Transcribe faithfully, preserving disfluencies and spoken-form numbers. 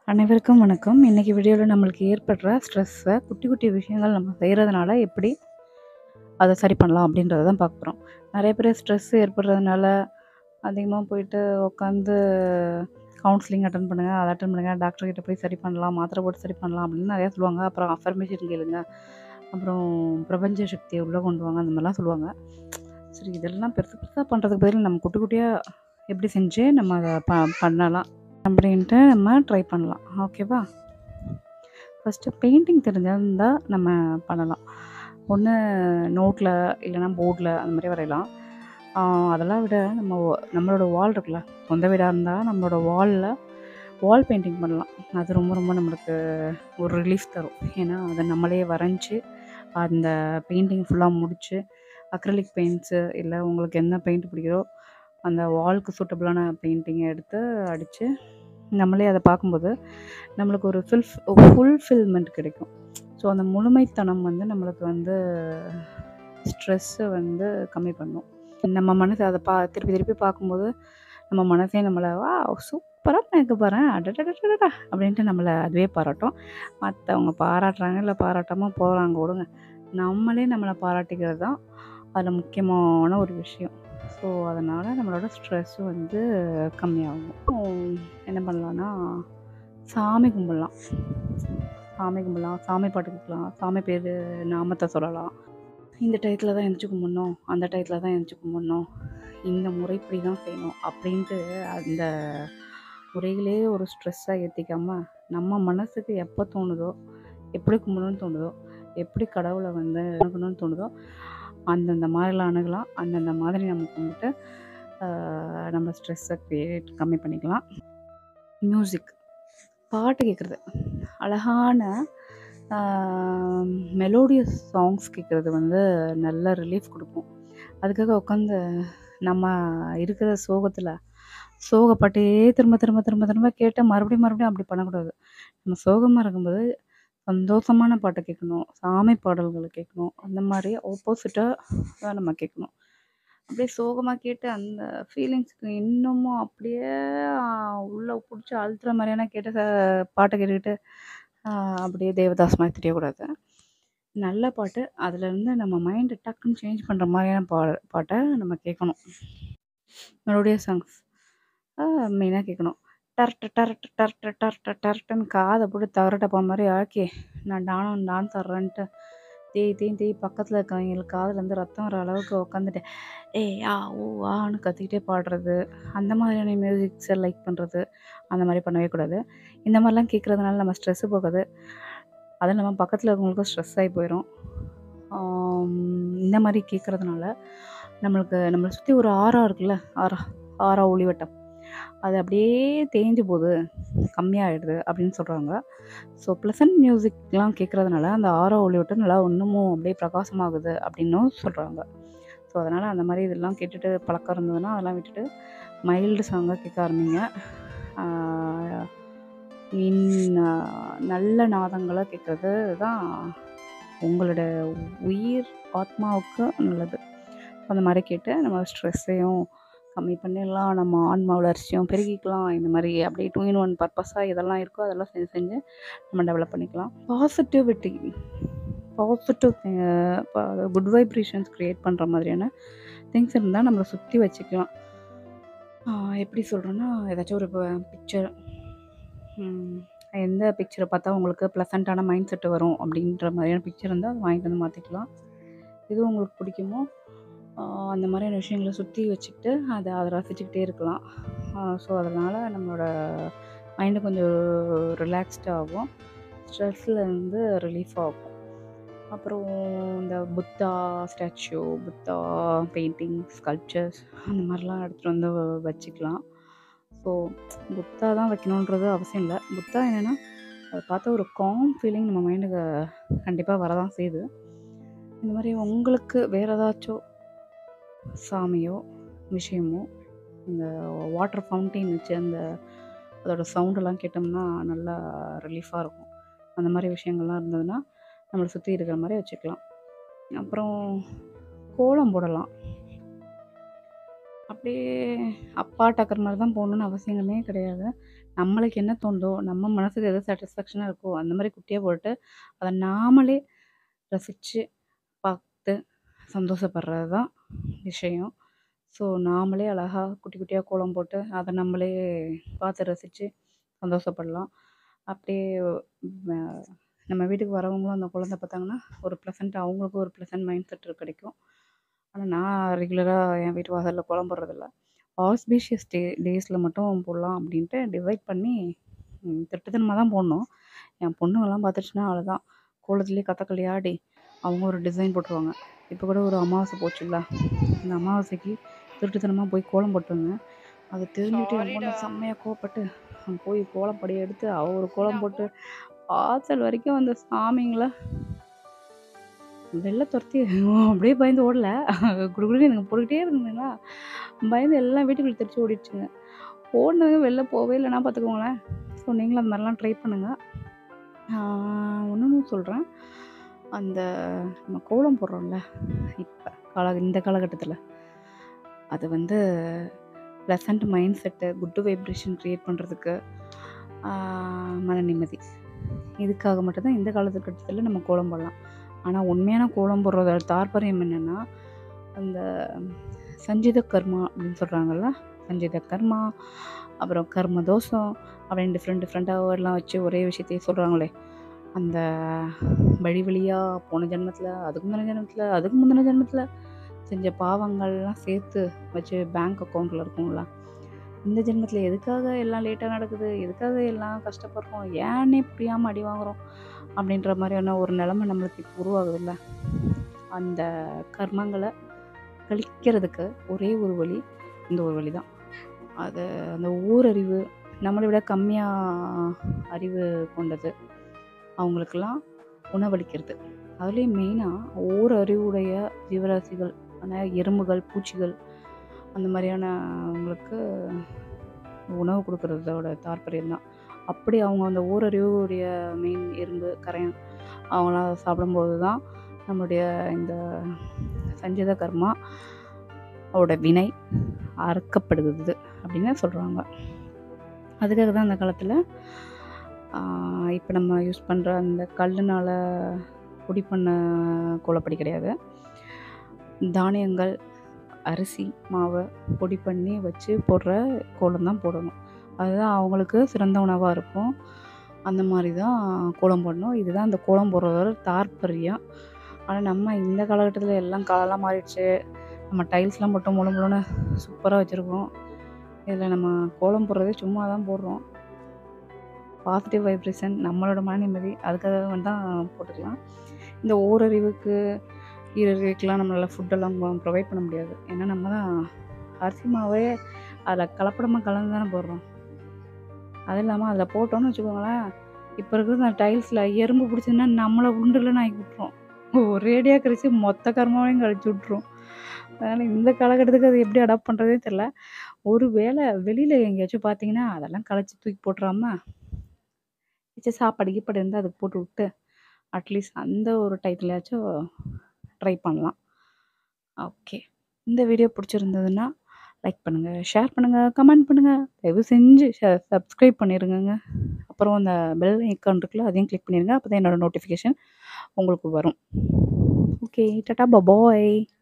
அனைவருக்கும் வணக்கம். இன்னைக்கு வீடியோல நம்மளுக்கு ஏற்படுற ஸ்ட்ரெஸ்ஸ குட்டி, குட்டி விஷயங்கள் நம்ம செய்றதுனால எப்படி அத சரி பண்ணலாம் அப்படின்றத தான் பார்க்க போறோம். நெறைய பேரு ஸ்ட்ரெஸ் ஏற்படுறதுனால அதிகமா போயிட்டு உட்காந்து கவுன்சிலிங் அட்டெண்ட் பண்ணுங்க, அத அட்டெண்ட் பண்ணுங்க, டாக்டர் கிட்ட போய் சரி பண்ணலாம், மாத்திரை போட்டு சரி பண்ணலாம் அப்படின்னு நெறையா சொல்லுவாங்க. அப்புறம் அஃபர்மேஷன் கேளுங்க, அப்புறம் பிரபஞ்ச சக்திய உள்ள கொண்டு வாங்க அந்த மாரிலாம் சொல்லுவாங்க. சரி இதெல்லாம் பெருசு பெருசா பண்றதுக்கு பதில் நம்ம குட்டி, குட்டியா எப்படி செஞ்சு நம்ம அத ப பண்ணலாம் அப்படின்ட்டு நம்ம ட்ரை பண்ணலாம். ஓகேவா? ஃபஸ்ட்டு பெயிண்டிங் தெரிஞ்சிருந்தா நம்ம பண்ணலாம். ஒண்ணு நோட்ல இல்லைனா போர்ட்ல அந்த மாரி வரையலாம். ஆ அதெல்லாம் விட நம்ம நம்மளோட வால் இருக்குல்ல, சொந்த வீடா இருந்தா நம்மளோட வால்ல வால் பெயிண்டிங் பண்ணலாம். அது ரொம்ப ரொம்ப நம்மளுக்கு ஒரு ரிலீஃப் தரும். ஏன்னா அத நம்மளே வரைஞ்சு, அந்த பெயிண்டிங் ஃபுல்லா முடிச்சு, அக்ரிலிக் பெயிண்ட்ஸு இல்ல உங்களுக்கு என்ன பெயிண்ட் பிடிக்குதோ, அந்த வால்க்கு சூட்டபிளான பெயிண்டிங்க எடுத்து அடிச்சு, நம்மளே அத பார்க்கும்போது நம்மளுக்கு ஒரு ஃபில்ஃப் ஃபுல்ஃபில்மெண்ட் கிடைக்கும். ஸோ அந்த முழுமைத்தனம் வந்து நம்மளுக்கு வந்து ஸ்ட்ரெஸ்ஸ வந்து கம்மி பண்ணும். நம்ம மனசு அத பா திருப்பி திருப்பி பார்க்கும்போது, நம்ம மனசே நம்மள "வாவ்! சூப்பரா பண்ணியிருக்க பாரேன். அடடடடடா!" அப்படின்ட்டு நம்மள அதுவே பாராட்டும். மத்தவங்க பாராட்டுறாங்க, இல்ல பாராட்டாம போறாங்க விடுங்க. நம்மளே நம்மள பாராட்டிக்கிறது தான் அதில முக்கியமான ஒரு விஷயம். ஸோ அதனால நம்மளோட ஸ்ட்ரெஸ் வந்து கம்மியாகும். என்ன பண்ணலான்னா, சாமி கும்பிடலாம். சாமி கும்பிடலாம், சாமி பாட்டு கேட்கலாம், சாமி பேரு நாமத்த சொல்லலாம். இந்த டயத்துல தான் எந்திரிச்சு கும்பிடணும், அந்த டயத்துல தான் எந்திரிச்சு கும்பிடணும், இந்த முறைப்படி தான் செய்யணும் அப்படின்ட்டு அந்த முறைகளே ஒரு ஸ்ட்ரெஸ்ஸா ஏத்திக்காம, நம்ம மனசுக்கு எப்போ தோணுதோ, எப்படி கும்பிடணும்னு தோணுதோ, எப்படி கடவுள வந்து அணுகணும்னு தோணுதோ, அந்தந்த மாதிரிலாம் அணுகலாம். அந்தந்த மாதிரி நம்ம கும்பிட்டு ஆ நம்ம ஸ்ட்ரெஸ்ஸ கிரியேட் கம்மி பண்ணிக்கலாம். மியூசிக் பாட்டு கேட்குறது. அழகான ஆ மெலோடியஸ் சாங்ஸ் கேட்குறது வந்து நல்ல ரிலீஃப் குடுக்கும். அதுக்காக உட்காந்து நம்ம இருக்கிற சோகத்தில, சோக பாட்டே திரும்ப திரும்ப திரும்ப திரும்ப கேட்டு மறுபடியும் மறுபடியும் அப்படி பண்ணக்கூடாது. நம்ம சோகமா இருக்கும்போது சந்தோஷமான பாட்ட கேட்கணும், சாமி பாடல்கள கேட்கணும். அந்த மாரி ஆப்போசிட்டா தான் நம்ம கேட்கணும். அப்படியே சோகமா கேட்டு அந்த ஃபீலிங்ஸ்க்கு இன்னமும் அப்படியே அ உள்ள புடிச்சு அழுத்துற மாரியான கேட்டு ச பாட்ட கேட்டுக்கிட்டு அ அப்படியே தேவதாஸ் மாரி திரியக்கூடாது. நல்ல பாட்டு, அதுலேருந்து நம்ம மைண்ட் டக்குன்னு சேஞ்ச் பண்ற மாரியான பா பாட்ட நம்ம கேட்கணும். மெலோடியஸ் சாங்ஸ் அ மெயினா கேட்கணும். டரட்டு டரட்டு டரட்டு டரட்டு டரட்டுன்னு காத போட்டு தகர டப்பா மாரி ஆக்கி, நான் நானும் டான்ஸ் ஆடுறேன்ட்டு தேய் தேய்ன்னு தேய் பக்கத்துல இருக்கவங்களுக்கு காதுலேருந்து ரத்தம் வர அளவுக்கு உட்காந்துட்டு, ஏய் ஆ ஊ ஆன்னு கத்திக்கிட்டே பாடுறது, அந்த மாதிரியான மியூசிக்ஸ லைக் பண்ணுறது, அந்த மாரி பண்ணவே கூடாது. இந்த மாரிலாம் கேட்குறதுனால நம்ம ஸ்ட்ரெஸ்ஸு போகாது. அதுவும் இல்லாம பக்கத்துல இருக்கவங்களுக்கும் ஸ்ட்ரெஸ் ஆயி போயிரும். ஆம் இந்த மாரி கேட்குறதுனால, நம்மளுக்கு நம்மள சுத்தி ஒரு ஆரா இருக்குல்ல, ஆரா ஆரா ஒளிவட்டம். அது அப்படியே தேய்ஞ்சு போகுது, கம்மியாயிடுது அப்படின்னு சொல்றாங்க. ஸோ ப்ளசன்ட் மியூசிக்லாம் கேட்குறதுனால, அந்த ஆரா ஒளிவட்டம் நல்லா இன்னமும் அப்படியே பிரகாசமாகுது அப்படின்னும் சொல்றாங்க. ஸோ அதனால அந்த மாரி இதெல்லாம் கேட்டுட்டு பழக்கம் இருந்ததுன்னா, அதெல்லாம் விட்டுட்டு மைல்டு சாங்கா கேட்க ஆரம்பிங்க. ஆ இன் நல்ல நாதங்களா கேட்குறது தான் உங்களோட உயிர் ஆத்மாவுக்கு நல்லது. அந்த மாரி கேட்டு நம்ம ஸ்ட்ரெஸ்ஸையும் கம்மி பண்ணிடலாம். நம்ம ஆன்ம வளர்ச்சியும் பெருக்கிக்கலாம். இந்த மாரி அப்படியே டூ இன் ஒன் பர்ப்பஸா எதெல்லாம் இருக்கோ அதெல்லாம் செஞ்சு செஞ்சு நம்ம டெவலப் பண்ணிக்கலாம். பாசிட்டிவிட்டி பாசிட்டிவ் அ ப குட் வைப்ரேஷன்ஸ் கிரியேட் பண்ற மாதிரியான திங்ஸ் இருந்தா நம்மள சுத்தி வச்சுக்கலாம். ஆ எப்படி சொல்றேன்னா, ஏதாச்சும் ஒரு ப பிக்சர் ம் எந்த பிக்சர பார்த்தா உங்களுக்கு ப்ளசன்ட்டான மைண்ட் செட் வரும் அப்படின்ற மாதிரியான பிக்சர் இருந்தா அத வாங்கிட்டு வந்து மாத்திக்கலாம். எது உங்களுக்கு பிடிக்குமோ, ஆ அந்த மாதிரியான விஷயங்கள சுத்தி வச்சுக்கிட்டு, அத அத ரசிச்சுக்கிட்டே இருக்கலாம். ஆ ஸோ அதனால நம்மளோட மைண்டு கொஞ்சம் ரிலாக்ஸ்டு ஆகும். ஸ்ட்ரெஸ்லேருந்து ரிலீஃப் ஆகும். அப்புறம் இந்த Buddha statue, Buddha painting, sculptures அந்த மாதிரிலாம் எடுத்துகிட்டு வந்து வச்சுக்கலாம். ஸோ புத்தா தான் வைக்கணுன்றது அவசியம் இல்ல. புத்தா என்னென்னா, அத பார்த்தா ஒரு காம் ஃபீலிங் நம்ம மைண்டுக்கு கண்டிப்பா வரதான் செய்யுது. இந்த மாரி உங்களுக்கு வேற ஏதாச்சும் சாமியோ, விஷயமோ, இந்த வாட்டர் ஃபவுண்டைன் வச்சு அந்த அதோட சவுண்டெல்லாம் கேட்டோம்னா நல்லா ரிலீஃபா இருக்கும். அந்த மாரி விஷயங்கள்லாம் இருந்ததுன்னா, நம்மள சுத்தி இருக்கிற மாரி வச்சுக்கலாம். அப்புறம் கோலம் போடலாம். அப்படியே அப்பா டக்கர் மாரி தான் போடணும்னு அவசியமே கிடையாது. நம்மளுக்கு என்ன தோணுதோ, நம்ம மனசுக்கு எது சாட்டிஸ்ஃபேக்ஷனா இருக்கோ, அந்த மாரி குட்டியா போட்டு, அத நாமளே ரசிச்சு, பார்த்து சந்தோஷப்படுறது தான் விஷயம். ஸோ, நாமளே அழகா குட்டி குட்டியா கோலம் போட்டு, அத நம்மளே பார்த்து ரசிச்சு சந்தோஷப்படலாம். அப்படியே ம நம்ம வீட்டுக்கு வரவங்களும் அந்த கோலத்த பார்த்தாங்கன்னா, ஒரு ப்ளசன்ட் அவங்களுக்கும் ஒரு ப்ளசன்ட் மைண்ட் செட் கிடைக்கும். ஆனா, நான் ரெகுலரா என் வீட்டு வாசல்ல கோலம் போடுறதில்ல. ஆஸ்பீஷியஸ் டே டேஸில மட்டும் போடலாம் அப்படின்ட்டு டிவைட் பண்ணி ம் திருட்டுத்தனமா தான் போடணும். என் பொண்ணுங்கலாம் பார்த்துருச்சுன்னா அவ்வளோதான். கோலத்திலேயே கதகளி ஆடி, அவங்க ஒரு டிசைன் போட்டுருவாங்க. இப்போ கூட ஒரு அமாவாசை போச்சுல்ல, அந்த அமாவாசைக்கு திருட்டுத்தனமா போய் கோலம் போட்டு வந்தேன். அது தெரிஞ்சுக்கிட்டு என் பொண்ணு செம்மையா கோவப்பட்டு, அங்க போய் கோலம் படிய எடுத்து அவ ஒரு கோலம் போட்டு, வாசல் வரைக்கும் அந்த சாமிங்கள வெளில துரத்தி அப்படியே பயந்து ஓடல. குடுகுடுன்னு எனக்கு போட்டுக்கிட்டே இருந்ததுங்களா, பயந்து எல்லாம் வீட்டுக்குள்ள தெரிச்சு ஓடிடுச்சுங்க. ஓடுனதுங்க வெளில போவே இல்லைன்னா பார்த்துக்கோங்களேன். ஸோ நீங்களும் அந்த மாதிரிலாம் ட்ரை பண்ணுங்க. இன்னொன்னு சொல்கிறேன். அந்த நம்ம கோலம் போடுறோம்ல, இப்போ கால இந்த காலகட்டத்தில் அது வந்து pleasant mind set, good vibration create பண்ணுறதுக்கு, மன நிம்மதி, இதுக்காக மட்டும்தான் இந்த காலகட்டத்தில் நம்ம கோலம் போடலாம். ஆனால் உண்மையான கோலம் போடுறதோட தாற்பயம் என்னென்னா, அந்த சஞ்சித கர்மா அப்படின்னு சொல்கிறாங்கல்ல, சஞ்சித கர்மா, அப்புறம் கர்ம தோஷம் அப்படின்னு டிஃப்ரெண்ட் டிஃப்ரெண்ட்டாக வேர்ட்லாம் வச்சு ஒரே விஷயத்தையே சொல்கிறாங்களே, அந்த வழி வழியாக போன ஜென்மத்தில், அதுக்கு முந்தின ஜென்மத்தில், அதுக்கு முந்தின ஜென்மத்தில் செஞ்ச பாவங்கள்லாம் சேர்த்து வச்சு பேங்க் அக்கௌண்ட்டில் இருக்கும்ல, இந்த ஜென்மத்தில் எதுக்காக எல்லாம் லேட்டாக நடக்குது, எதுக்காக எல்லாம் கஷ்டப்படுறோம், ஏன்னே புரியாமல் அடி வாங்குகிறோம் அப்படின்ற மாதிரியான ஒரு நிலமை நம்மளுக்கு இப்போ உருவாகுதுல்ல, அந்த கர்மங்களை கழிக்கிறதுக்கு ஒரே ஒரு வழி இந்த ஒரு வழி தான். அது அந்த ஓரறிவு, நம்மளை விட கம்மியாக அறிவு கொண்டது அவங்களுக்கெல்லாம் உணவளிக்கிறது. அதுலேயும் மெயினாக ஓரறிவுடைய ஜீவராசிகள், ஆனால் எறும்புகள், பூச்சிகள், அந்த மாதிரியானவங்களுக்கு உணவு கொடுக்குறதோட தாற்பயம் தான். அப்படி அவங்க அந்த ஓரறிவுடைய மெயின் எறும்பு, கரையான் அவங்களாம் சாப்பிடும்போது தான் நம்மளுடைய இந்த சஞ்சித கர்மா அவரோட வினை அறுக்கப்படுகிறது அப்படின்னு சொல்கிறாங்க. அதுக்காக தான் அந்த காலத்தில் இப்போ நம்ம யூஸ் பண்ணுற அந்த கல்லுனால் பொடி பண்ண கோலப்படி கிடையாது. தானியங்கள், அரிசி மாவை பொடி பண்ணி வச்சு போடுற கோலம் தான் போடணும். அதுதான் அவங்களுக்கு சிறந்த உணவாக இருக்கும். அந்த மாதிரி தான் கோலம் போடணும். இதுதான் அந்த கோலம் போடுறதோட தாற்பயம். ஆனால் நம்ம இந்த காலகட்டத்தில் எல்லாம் காலெல்லாம் மாறிடுச்சு. நம்ம டைல்ஸ்லாம் போட்டு முழு முழுன்னு சூப்பராக வச்சுருக்கோம். இதில் நம்ம கோலம் போடுறதே சும்மா தான் போடுறோம். பாசிட்டிவ் வைப்ரேஷன், நம்மளோட மன நிம்மதி, அதுக்காக வந்து தான் போட்டுக்கலாம். இந்த ஓரறிவுக்கு ஈரறிவுக்கெலாம் நம்மளால் ஃபுட்டெல்லாம் ப்ரொவைட் பண்ண முடியாது. ஏன்னா நம்ம தான் அரிசி மாவே அதில் கலப்படமாக கலந்து தானே போடுறோம். அது இல்லாமல் அதில் போட்டோன்னு வச்சுக்கோங்களேன், இப்போ இருக்கிற அந்த டைல்ஸில் எறும்பு பிடிச்சதுன்னா நம்மளை உண்டுலன்னு ஆக்கி விட்ருவோம். ஒரேடியாக கழிச்சு மொத்த கர்மாவையும் கழிச்சு விட்ருவோம். அதனால் இந்த காலகட்டத்துக்கு அது எப்படி அடாப்ட் பண்ணுறதே தெரில. ஒரு வேளை வெளியில் எங்கேயாச்சும் பார்த்தீங்கன்னா அதெல்லாம் கழிச்சு தூக்கி போட்டுறாம மிச்சம் சாப்பாடு கீப்பாடு இருந்தால் அதுக்கு போட்டு விட்டு அட்லீஸ்ட் அந்த ஒரு டைத்துலையாச்சும் ட்ரை பண்ணலாம். ஓகே, இந்த வீடியோ பிடிச்சிருந்ததுன்னா லைக் பண்ணுங்கள், ஷேர் பண்ணுங்கள், கமெண்ட் பண்ணுங்கள், தயவு செஞ்சு சப்ஸ்கிரைப் பண்ணிடுங்க. அப்புறம் அந்த பெல் ஐக்கான் இருக்குல்ல, அதையும் கிளிக் பண்ணிடுங்க. அப்போ தான் என்னோடய நோட்டிஃபிகேஷன் உங்களுக்கு வரும். ஓகே, டாடா பாய்.